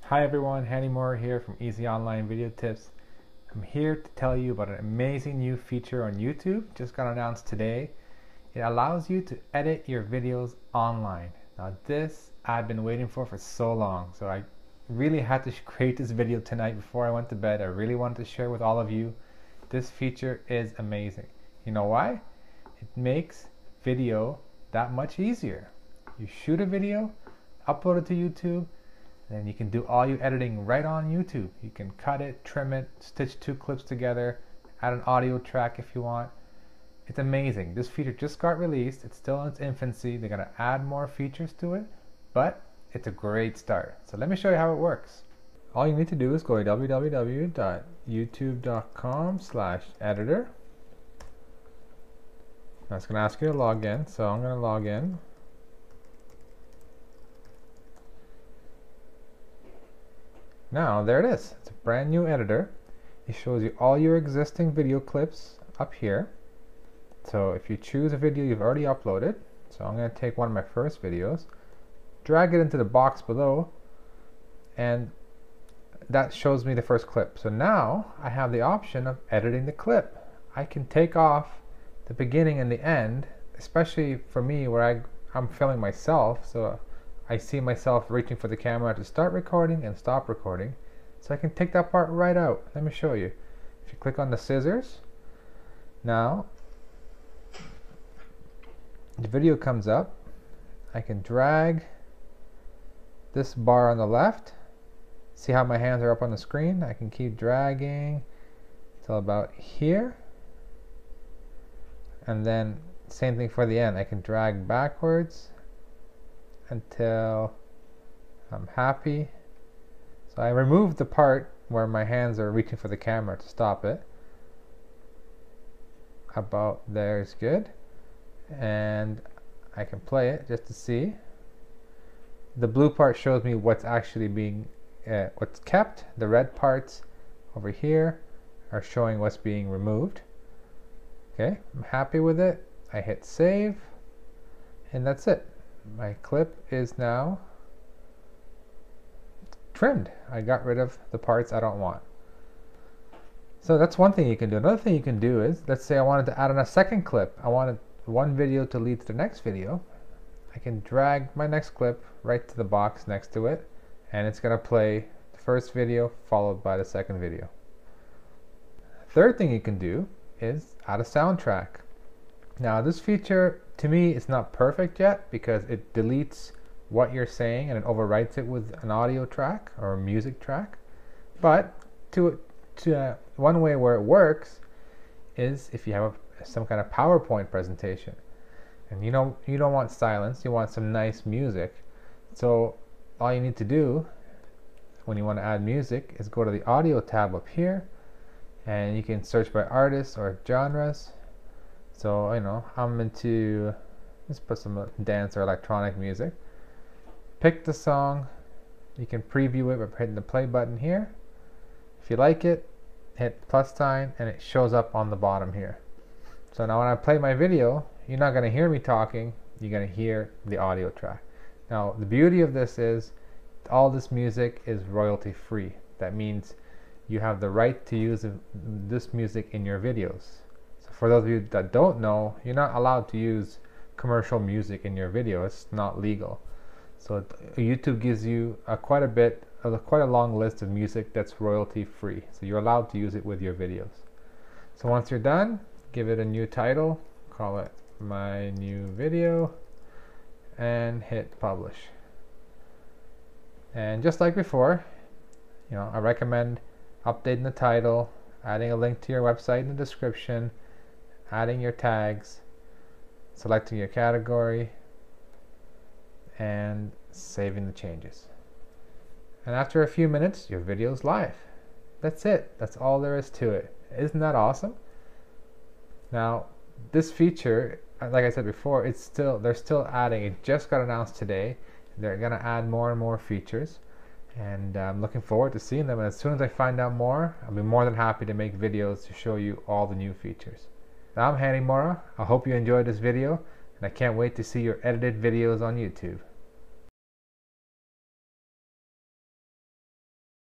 Hi everyone, Hani Mourra here from Easy Online Video Tips. I'm here to tell you about an amazing new feature on YouTube, just got announced today. It allows you to edit your videos online. Now this I've been waiting for so long, so I really had to create this video tonight before I went to bed. I really wanted to share with all of you. This feature is amazing. You know why? It makes video that much easier. You shoot a video, upload it to YouTube, and you can do all your editing right on YouTube. You can cut it, trim it, stitch two clips together, add an audio track if you want. It's amazing. This feature just got released. It's still in its infancy. They're going to add more features to it, but it's a great start. So let me show you how it works. All you need to do is go to www.youtube.com/editor. That's going to ask you to log in, so I'm going to log in. Now there it is. It's a brand new editor. It shows you all your existing video clips up here. So if you choose a video you've already uploaded, so I'm going to take one of my first videos, drag it into the box below, and that shows me the first clip. So now I have the option of editing the clip. I can take off the beginning and the end, especially for me where I'm filming myself, so I see myself reaching for the camera to start recording and stop recording. So I can take that part right out. Let me show you. If you click on the scissors, now the video comes up. I can drag this bar on the left. See how my hands are up on the screen? I can keep dragging till about here. And then same thing for the end. I can drag backwards until I'm happy. So I removed the part where my hands are reaching for the camera to stop it. About there is good. And I can play it just to see. The blue part shows me what's actually being, what's kept. The red parts over here are showing what's being removed. Okay, I'm happy with it. I hit save, and that's it. My clip is now trimmed. I got rid of the parts I don't want. So that's one thing you can do. Another thing you can do is, let's say I wanted to add on a second clip. I wanted one video to lead to the next video. I can drag my next clip right to the box next to it, and it's going to play the first video followed by the second video. Third thing you can do is add a soundtrack. Now this feature to me is not perfect yet because it deletes what you're saying and it overwrites it with an audio track or a music track. But one way where it works is if you have some kind of PowerPoint presentation and you don't want silence, you want some nice music. So all you need to do when you want to add music is go to the audio tab up here, and you can search by artists or genres. So I'm into, let's put some dance or electronic music. Pick the song. You can preview it by hitting the play button here. If you like it, hit plus sign and it shows up on the bottom here. So now when I play my video, you're not going to hear me talking, you're going to hear the audio track. Now the beauty of this is all this music is royalty free. That means you have the right to use this music in your videos. So for those of you that don't know, you're not allowed to use commercial music in your video. It's not legal. So YouTube gives you quite a long list of music that's royalty free. So you're allowed to use it with your videos. So once you're done, give it a new title, call it My New Video, and hit publish. And just like before, I recommend updating the title, adding a link to your website in the description, adding your tags, selecting your category, and saving the changes. And after a few minutes, your video's live. That's it. That's all there is to it. Isn't that awesome? Now, this feature, like I said before, they're still adding. It just got announced today. They're going to add more and more features, and I'm looking forward to seeing them. And as soon as I find out more, I'll be more than happy to make videos to show you all the new features. Now, I'm Hani Mourra. I hope you enjoyed this video, and I can't wait to see your edited videos on YouTube.